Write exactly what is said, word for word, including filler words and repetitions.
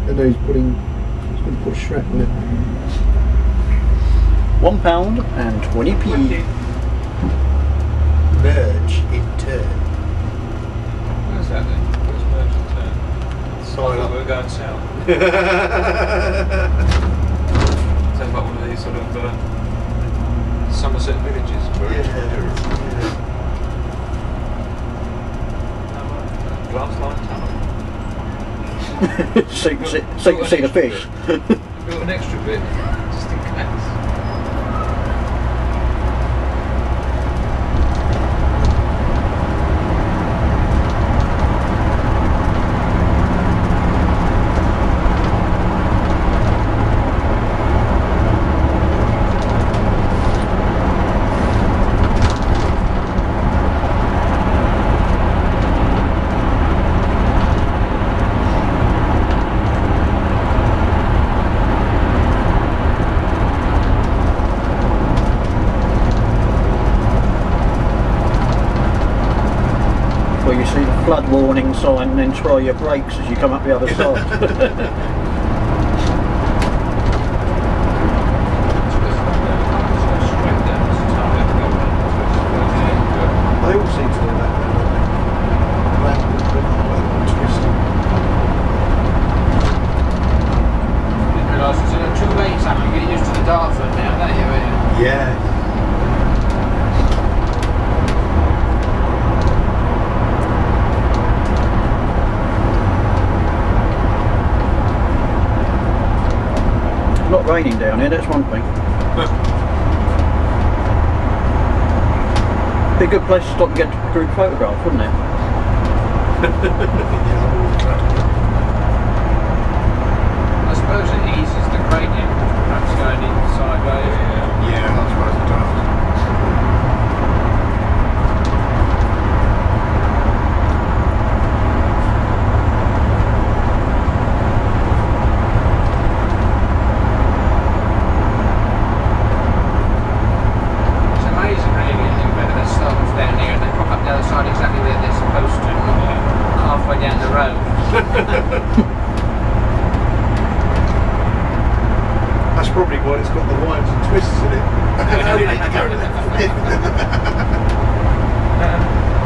And he's putting, he's going to put shrapnel in. One pound and twenty p. Merge in turn. Where's that then? Where's merge in turn? Sign up. We're going south. Sounds like one of these sort of uh, Somerset villages. Where Yeah, it's there is. Yeah. glass line tunnel. so you can see, so you can see the fish. Built an extra bit, just in case. Where you see the flood warning sign and then try your brakes as you come up the other side. They all seem to do that. Backward, but twisting. Didn't realise it's a two lanes up. You get used to the Dartford now, don't you? Yeah. It's not raining down here, that's one thing. Be a good place to stop and get a group photograph, wouldn't it? I suppose it eases the gradient, perhaps going in sideways. Yeah, yeah, that's right, it does. It's amazing, really, you think about it. There's stars down here and they pop up the other side exactly where they're supposed to, halfway down the road. That's probably why it's got the winds and twists in it.